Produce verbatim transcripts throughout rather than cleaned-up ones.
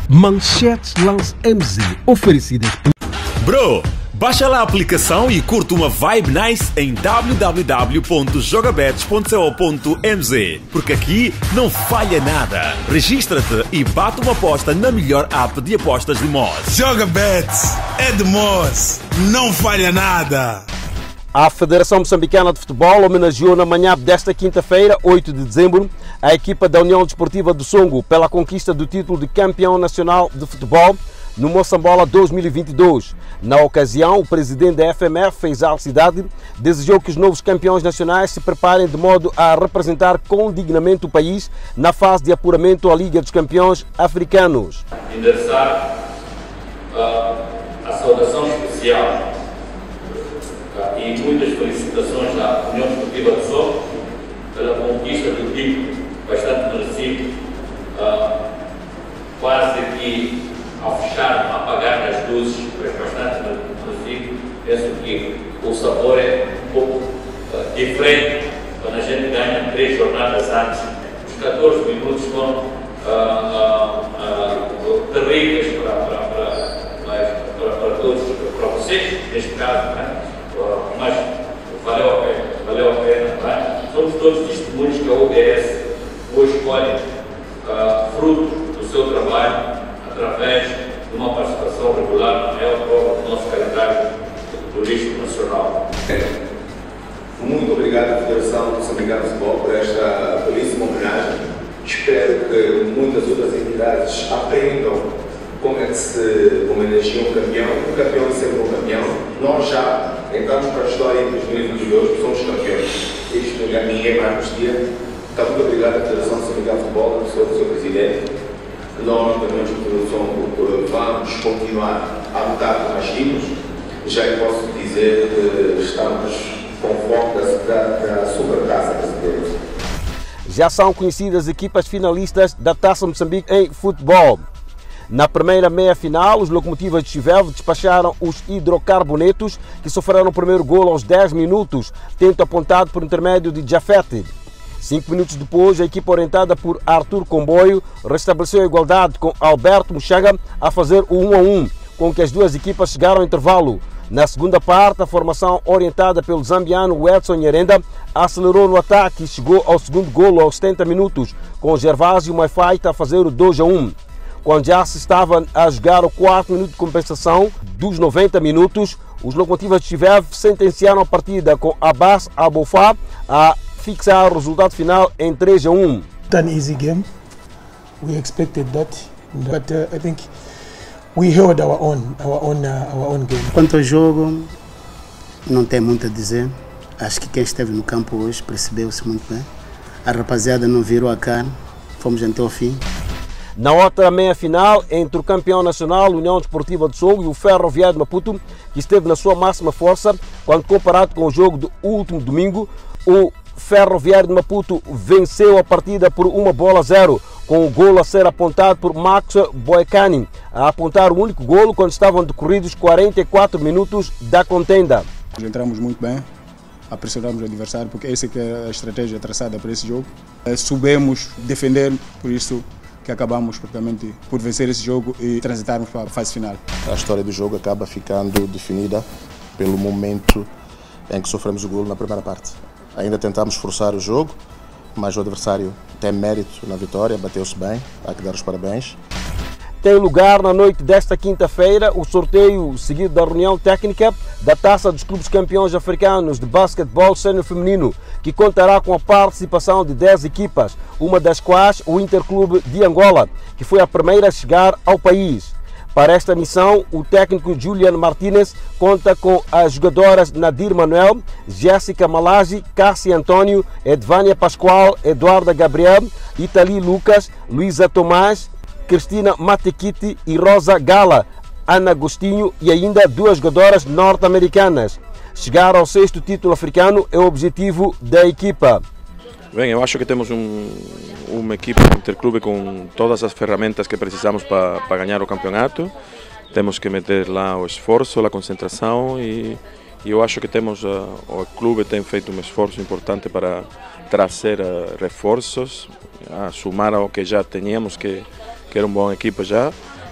Manchetes Lance M Z, oferecidas por... Bro, baixa lá a aplicação e curte uma vibe nice em w w w ponto jogabets ponto co ponto m z, porque aqui não falha nada. Registra-te e bate uma aposta na melhor app de apostas de Moz. Jogabets é de Moz, não falha nada. A Federação Moçambicana de Futebol homenageou na manhã desta quinta-feira, oito de dezembro, a equipa da União Desportiva do Songo pela conquista do título de campeão nacional de futebol no Moçambola dois mil e vinte e dois. Na ocasião, o presidente da F M F, Faisal Cidade, desejou que os novos campeões nacionais se preparem de modo a representar com dignamente o país na fase de apuramento à Liga dos Campeões Africanos. Endereçar uh, a saudação especial uh, e muitas felicitações à União Desportiva do Songo pela conquista do título bastante merecido, uh, quase que ao fechar, a apagar as luzes, é bastante merecido. Penso que o sabor é um pouco uh, diferente quando a gente ganha três jornadas antes. Os catorze minutos foram uh, uh, uh, terríveis para, para, para, para, para todos, para vocês, neste caso, né? uh, mas valeu a pena, valeu a pena. Né? Somos todos testemunhos que a O B S hoje escolhe uh, fruto do seu trabalho através de uma participação regular na maior prova do nosso calendário turístico nacional. Muito obrigado à Federação Moçambicana de Futebol por esta belíssima homenagem. Espero que muitas outras entidades aprendam como é que se homenageia um campeão. Um campeão é sempre um campeão. Nós já entramos para a história em dois mil e vinte e dois, somos campeões. Isto ninguém mais nos dia. Então, muito obrigado à Federação Moçambicana de Futebol, do seu, do seu presidente. Nós, da União Desportiva, vamos continuar a lutar com as times. Já posso dizer que estamos com foco da, da Supertaça brasileira. Já são conhecidas as equipas finalistas da Taça Moçambique em futebol. Na primeira meia-final, os Locomotivas de Chivelve despacharam os Hidrocarbonetos, que sofreram o primeiro golo aos dez minutos, tento apontado por intermédio de Jafete. Cinco minutos depois, a equipa orientada por Arthur Comboio restabeleceu a igualdade com Alberto Muxanga a fazer o um a um, com que as duas equipas chegaram ao intervalo. Na segunda parte, a formação orientada pelo zambiano Edson Nyerenda acelerou no ataque e chegou ao segundo golo aos setenta minutos, com Gervásio Maifaita a fazer o dois a um. Quando já se estava a jogar o quarto minuto de compensação dos noventa minutos, os Locomotivas de Chivelve sentenciaram a partida com Abbas Abofá a fixar o resultado final em três a um. An easy game. We expected that, but uh, I think we held our own, our own, uh, our own game. Quanto ao jogo, não tem muito a dizer. Acho que quem esteve no campo hoje percebeu-se muito bem. A rapaziada não virou a cara. Fomos até o fim. Na outra meia-final, entre o campeão nacional, União Desportiva do Songo, e o Ferroviário de Maputo, que esteve na sua máxima força, quando comparado com o jogo do último domingo, o Ferroviário de Maputo venceu a partida por uma bola a zero, com o golo a ser apontado por Max Boecani, a apontar o único golo quando estavam decorridos quarenta e quatro minutos da contenda. Entramos muito bem, a pressionarmos o adversário, porque essa que é a estratégia traçada para esse jogo. Soubemos defender, por isso que acabamos praticamente por vencer esse jogo e transitarmos para a fase final. A história do jogo acaba ficando definida pelo momento em que sofremos o golo na primeira parte. Ainda tentámos forçar o jogo, mas o adversário tem mérito na vitória, bateu-se bem, há que dar os parabéns. Tem lugar na noite desta quinta-feira o sorteio seguido da reunião técnica da Taça dos Clubes Campeões Africanos de Basquetebol Sénior Feminino, que contará com a participação de dez equipas, uma das quais o Interclube de Angola, que foi a primeira a chegar ao país. Para esta missão, o técnico Julian Martinez conta com as jogadoras Nadir Manuel, Jéssica Malagi, Cássia Antônio, Edvânia Pascoal, Eduarda Gabriel, Itali Lucas, Luísa Tomás, Cristina Matequiti e Rosa Gala, Ana Agostinho e ainda duas jogadoras norte-americanas. Chegar ao sexto título africano é o objetivo da equipa. Bem, eu acho que temos um, uma equipe interclube com todas as ferramentas que precisamos para, para ganhar o campeonato. Temos que meter lá o esforço, a concentração e, e eu acho que temos, uh, o clube tem feito um esforço importante para trazer uh, reforços, a somar ao que já tínhamos, que, que era uma boa equipa já.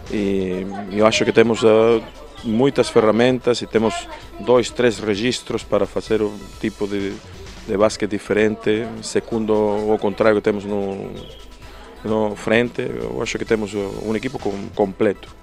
e eu acho que temos uh, muitas ferramentas e temos dois, três registros para fazer um tipo de, de basquete diferente, segundo o contrário que temos no, no frente. Eu acho que temos um equipo com, completo.